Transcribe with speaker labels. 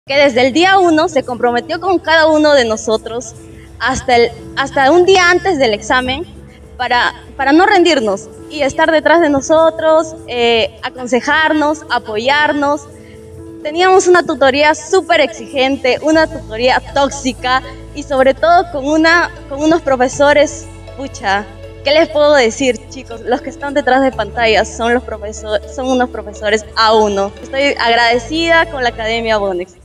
Speaker 1: que desde el día uno se comprometió con cada uno de nosotros hasta un día antes del examen para no rendirnos y estar detrás de nosotros, aconsejarnos, apoyarnos. Teníamos una tutoría súper exigente, una tutoría tóxica y sobre todo con unos profesores, pucha, ¿qué les puedo decir, chicos? Los que están detrás de pantallas son unos profesores A1. Estoy agradecida con la Academia Bonex.